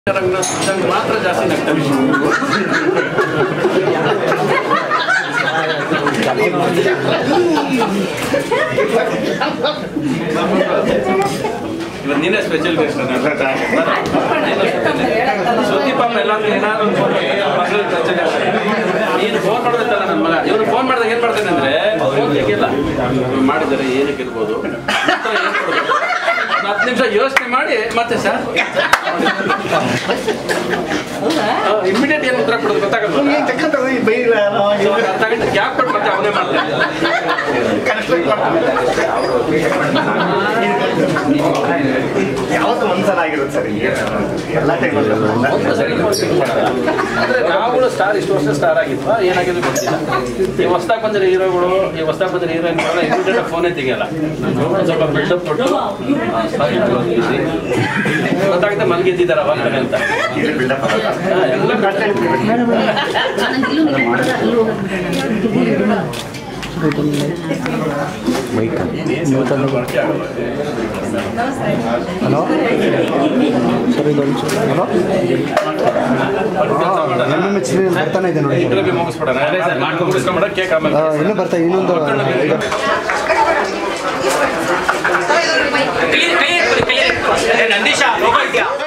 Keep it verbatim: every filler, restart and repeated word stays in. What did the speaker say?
ಮಾತ್ರ ಜಾಸ್ತಿ ನಗ್ತವೆ. ಇವತ್ತು ನೀನೇ ಸ್ಪೆಷಲ್ ಗೆಸ್ಟ್ ಸುದೀಪ ಎಲ್ಲಾದ್ರೂ ಏನಾದ್ರು ಒಂದು ಫೋನ್ ನೀನು ಫೋನ್ ಮಾಡೋದಿತ್ತಲ್ಲ ನನ್ನ ಮಗ ಇವ್ರು ಫೋನ್ ಮಾಡಿದಾಗ ಏನ್ ಮಾಡ್ತೇನೆ ಅಂದ್ರೆ ಫೋನ್ ತೆಗಿಲ್ಲ ಮಾಡಿದರೆ ಏನಕ್ಕೆ ಇರ್ಬೋದು ಹತ್ತು ನಿಮಿಷ ಯೋಚನೆ ಮಾಡಿ ಮತ್ತೆ ಸರ್ ಇಮಿಡಿಯೇಟ್ ಏನು ಉತ್ತರ ಕೊಡೋದು ಗೊತ್ತಾಗಲ್ಲ ಗ್ಯಾಪ್ ಕೊಟ್ಟು ಮತ್ತೆ ಅವನೇ ಮಾಡ್ತಾನೆ. ಯಾವತ್ತು ಒಂದ್ಸಲ ಆಗಿರುತ್ತೆ ಸರ್ ಎಲ್ಲ ಟೈಮ್ ಅಂದ್ರೆ ನಾವುಗಳು ಸ್ಟಾರ್ ಇಷ್ಟು ವರ್ಷ ಸ್ಟಾರ್ ಆಗಿದ್ವಾ ಏನಾಗಿದ್ರು ಗೊತ್ತಿಲ್ಲ. ಈ ಹೊಸ್ದಾಗಿ ಬಂದಿರೋ ಹೀರೋಗಳು ಈ ಹೊಸ್ದಾಗಿ ಬಂದಿರೋ ಹೀರೋಯಿನ್ ಇಮಿಡಿಯೇಟ್ ಫೋನೇ ತೆಗಿಯಲ್ಲ. ಸ್ವಲ್ಪ ಬಿಲ್ಡಪ್ ಕೊಟ್ಟು ಗೊತ್ತಾಗುತ್ತೆ ಮಲ್ಗಿದ್ದಾರ ಅವಾಗ ಅಂತ ಎಲ್ಲ ಹಲೋ ಸರ್ ಇದೊಂದು ಹಲೋ ಎಮ್ ಎಮ್ ಎಚ್ ಬರ್ತಾನೆ ಇದೆ ನೋಡಿ ಇಂಟರ್ವ್ಯೂ ಮುಗಿಸ್ಬಿಡೋಣ ಕೇಕ್ ಇನ್ನೂ ಬರ್ತಾ ಇನ್ನೊಂದು ನಂದೀಶ